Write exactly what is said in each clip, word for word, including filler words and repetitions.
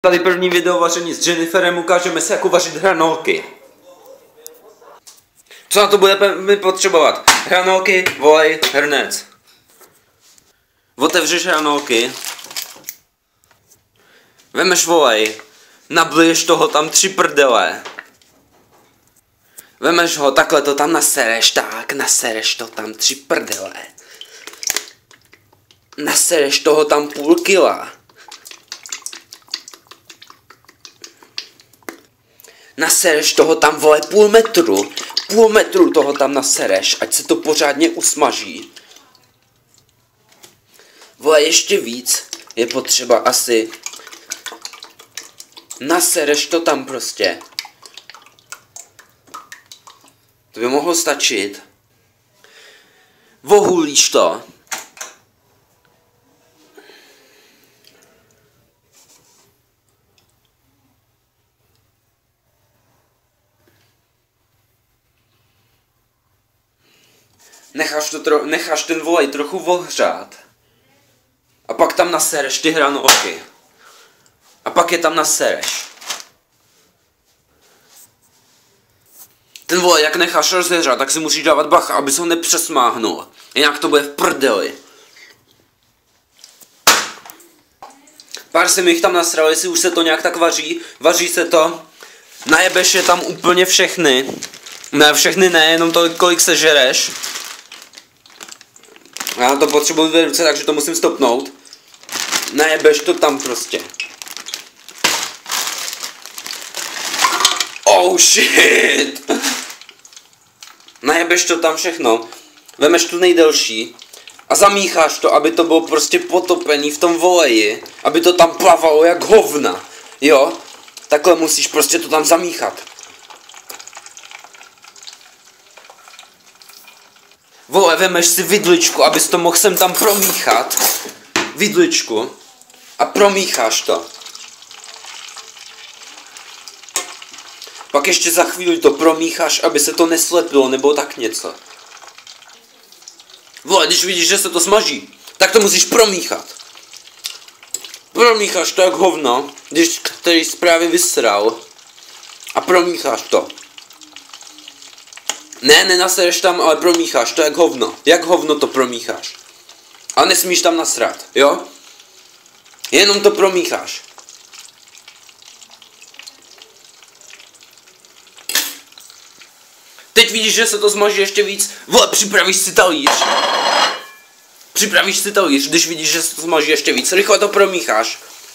Tady první video vaření s Jenniferem, ukážeme si, jak vařit hranolky. Co na to budeme potřebovat? Hranolky, volej, hrnec. Otevřeš hranolky. Vemeš volej. Nabliješ toho tam tři prdele. Vemeš ho, takhle to tam nasereš, tak, nasereš to tam tři prdele. Nasereš toho tam půl kila. Nasereš toho tam, vole, půl metru. Půl metru toho tam nasereš, ať se to pořádně usmaží. Vole, ještě víc je potřeba asi. Nasereš to tam prostě. To by mohlo stačit. Vohulíš to. Necháš, to tro necháš ten volej trochu ohřát. A pak tam nasereš ty hranolky. A pak je tam nasereš. Ten volej, jak necháš rozehřát, tak si musíš dávat bacha, aby se ho nepřesmáhnul. Jinak to bude v prdeli. Pár jsem jich tam nasral, jestli už se to nějak tak vaří. Vaří se to. Najebeš je tam úplně všechny. Ne, všechny ne, jenom tolik, kolik sežereš. Já to potřebuji dvě ruce, takže to musím stopnout. Najebeš to tam prostě. Oh shit! Najebeš to tam všechno. Vemeš tu nejdelší. A zamícháš to, aby to bylo prostě potopený v tom voleji. Aby to tam plavalo jak hovna. Jo? Takhle musíš prostě to tam zamíchat. Vole, vemeš si vidličku, abys to mohl sem tam promíchat. Vidličku. A promícháš to. Pak ještě za chvíli to promícháš, aby se to neslepilo, nebo tak něco. Vole, když vidíš, že se to smaží, tak to musíš promíchat. Promícháš to jak hovno, když který jsi právě vysral. A promícháš to. Ne, nenasereš tam, ale promícháš to jak hovno. Jak hovno to promícháš. A nesmíš tam nasrat, jo? Jenom to promícháš. Teď vidíš, že se to smaží ještě víc. Vole, připravíš si talíř. Připravíš si talíř, když vidíš, že se to smaží ještě víc. Rychle to promícháš.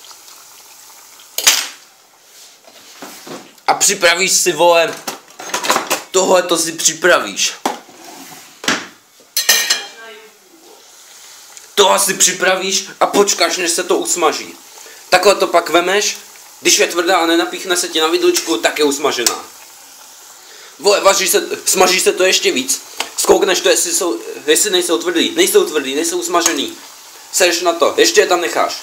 A připravíš si, vole, tohle to si připravíš. Tohle si připravíš a počkáš, než se to usmaží. Takhle to pak vemeš, když je tvrdá a nenapíchne se ti na vidličku, tak je usmažená. Vole, vaří se, smaží se to ještě víc. Zkoukneš to, jestli, jsou, jestli nejsou tvrdý. Nejsou tvrdý, nejsou usmažený. Sereš na to, ještě je tam necháš.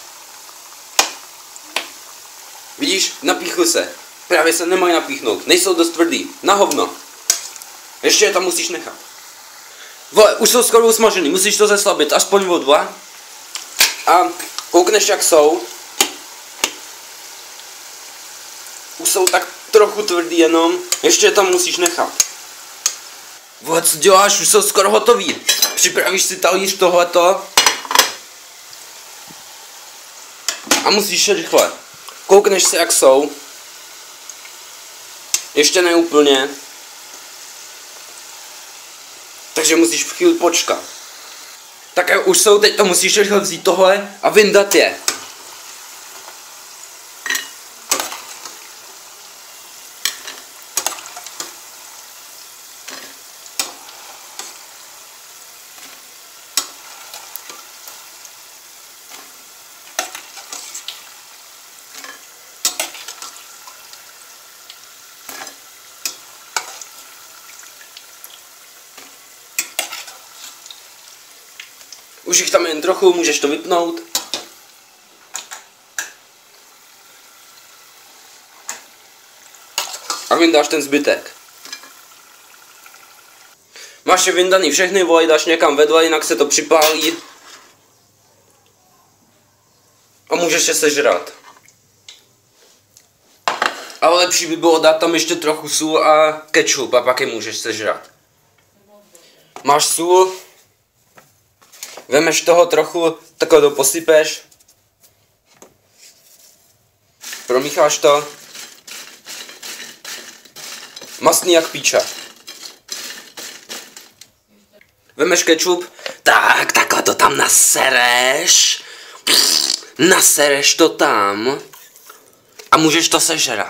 Vidíš, napíchly se. Právě se nemají napíchnout, nejsou dost tvrdý. Na hovno. Ještě je tam musíš nechat. Vole, už jsou skoro usmažený, musíš to zeslabit aspoň o dva. A koukneš, jak jsou. Už jsou tak trochu tvrdý jenom, ještě je tam musíš nechat. Vole, co děláš, už jsou skoro hotový. Připravíš si talíř tohleto. A musíš je rychle. Koukneš se, jak jsou. Ještě ne úplně. Takže musíš v chvíli počkat. Tak jak už jsou, teď to musíš rychle vzít tohle a vyndat je. Už jich tam jen trochu, můžeš to vypnout. A vyndáš ten zbytek. Máš je vyndaný všechny, volej, dáš někam vedle, jinak se to připálí. A můžeš je sežrat. Ale lepší by bylo dát tam ještě trochu sůl a kečup a pak je můžeš sežrat. Máš sůl, vemeš toho trochu, takhle to posypeš, promícháš to, mastný jak píča. Vemeš kečup, tak takhle to tam nasereš, nasereš to tam a můžeš to sežrat.